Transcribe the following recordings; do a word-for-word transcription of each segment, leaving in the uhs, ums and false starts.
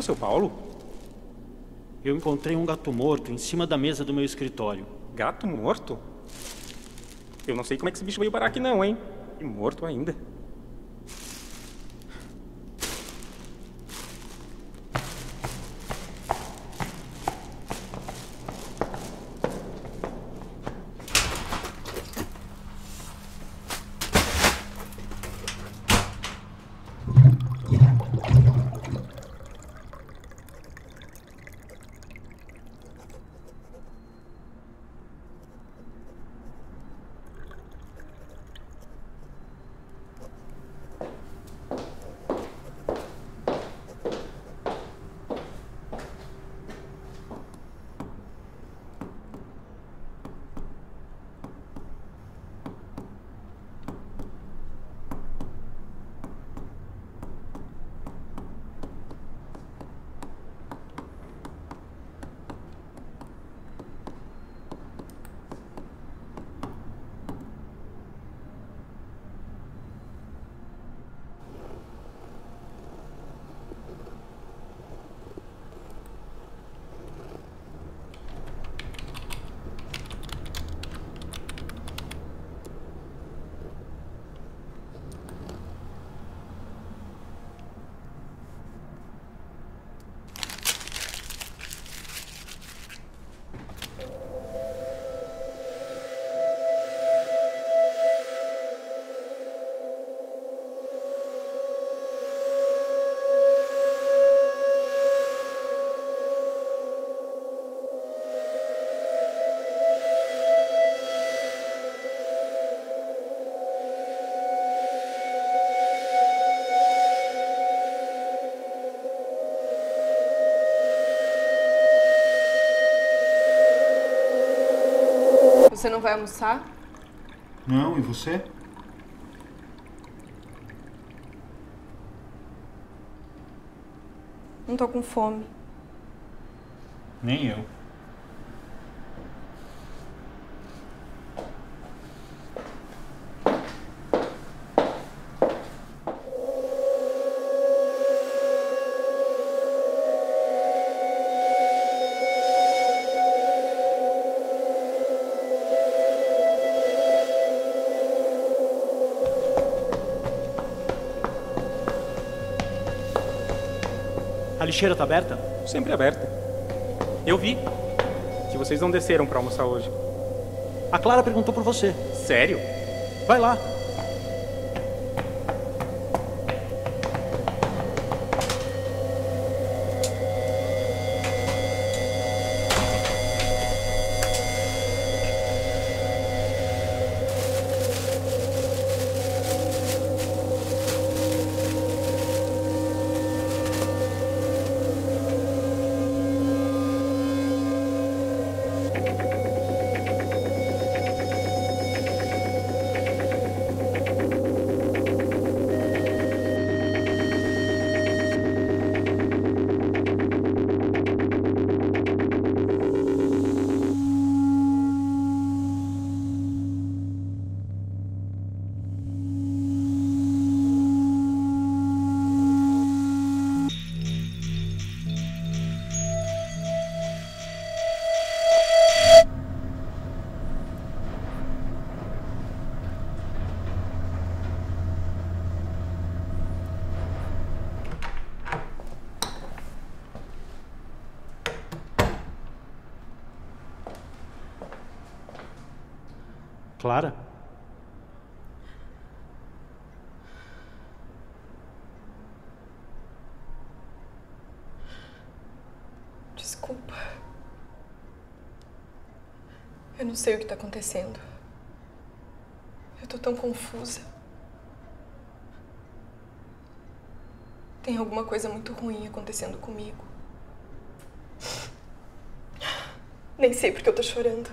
seu Paulo? Eu encontrei um gato morto em cima da mesa do meu escritório. Gato morto? Eu não sei como é que esse bicho veio parar aqui não, hein? E morto ainda. Você não vai almoçar? Não, e você? Não tô com fome. Nem eu. A lixeira tá aberta? Sempre aberta. Eu vi que vocês não desceram pra almoçar hoje. A Clara perguntou por você. Sério? Vai lá. Clara? Desculpa. Eu não sei o que tá acontecendo. Eu tô tão confusa. Tem alguma coisa muito ruim acontecendo comigo. Nem sei porque eu tô chorando.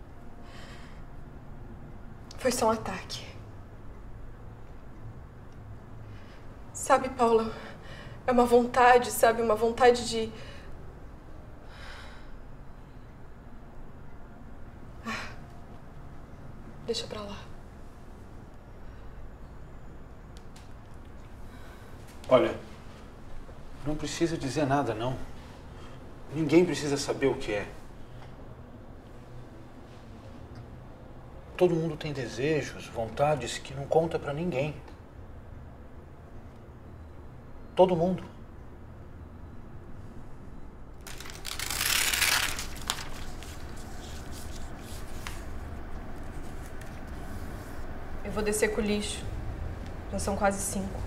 Foi só um ataque. Sabe, Paula, é uma vontade, sabe? Uma vontade de... Ah, deixa pra lá. Olha, Não precisa dizer nada, não. Ninguém precisa saber o que é. Todo mundo tem desejos, vontades que não conta pra ninguém. Todo mundo. Eu vou descer com o lixo. Já são quase cinco.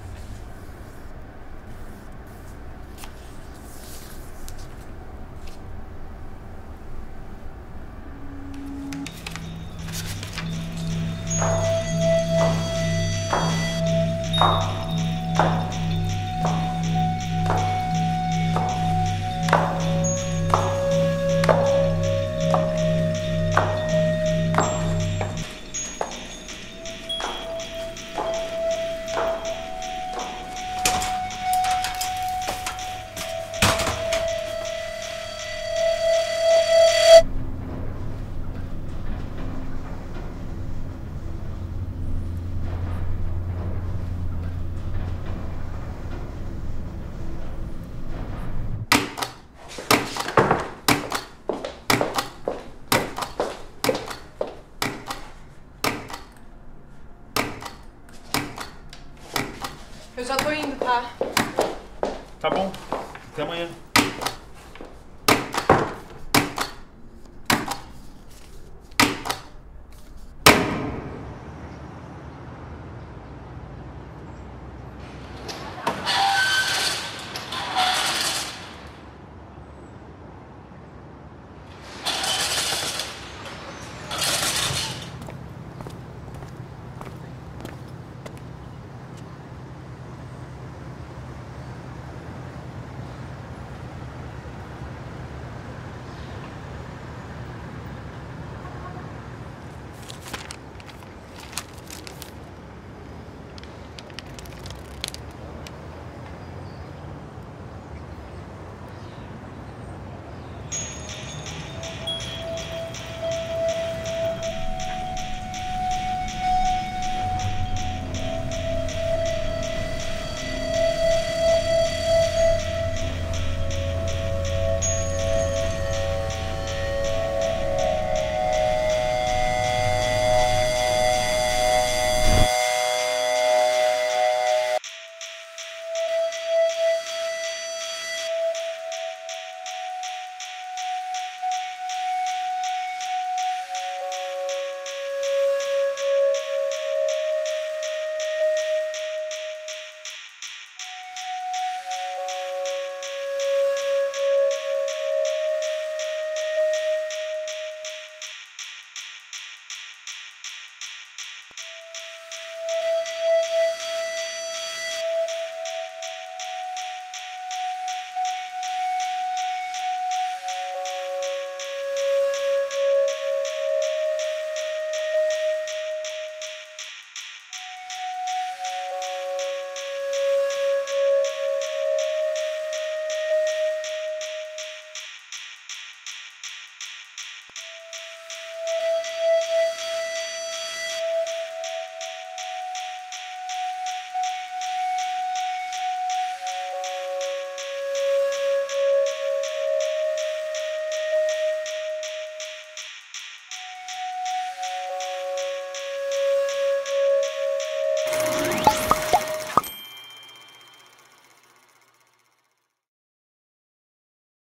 Eu já tô indo, tá? Tá bom. Até amanhã.